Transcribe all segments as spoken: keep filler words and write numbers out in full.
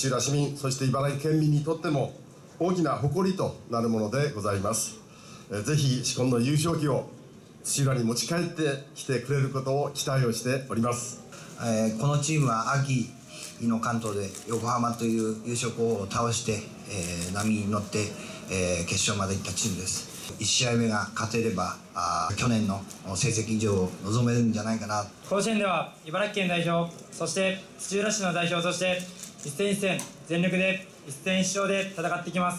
土浦市民、そして茨城県民にとっても大きな誇りとなるものでございます。ぜひ紫紺の優勝旗を土浦に持ち帰ってきてくれることを期待をしております。 えー、このチームは秋の関東で横浜という優勝候補を倒して、えー、波に乗って、えー、決勝まで行ったチームです。いち試合目が勝てればあ去年の成績以上を望めるんじゃないかな。 甲子園では茨城県代表、そして土浦市の代表として一戦一戦全力で一戦一勝で戦っていきます。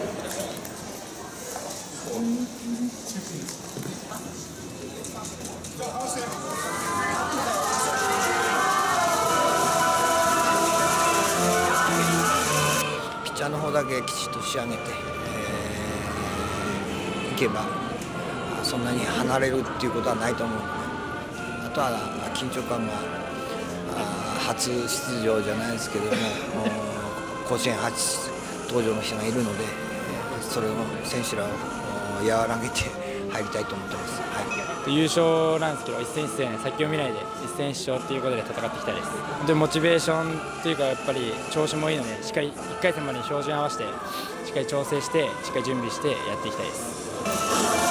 ピッチャーの方だけきちっと仕上げて、えー、いけばそんなに離れるっていうことはないと思うので、あとは緊張感が初出場じゃないですけれども甲子園初登場の人がいるので、それを選手らを和らげて入りたいと思ってます。 はい、優勝なんですけど、一戦一戦先を見ないで一戦一勝ということで戦っていきたいです。でモチベーションというかやっぱり調子もいいので、しっかりいっかい戦までに標準合わせてしっかり調整してしっかり準備してやっていきたいです。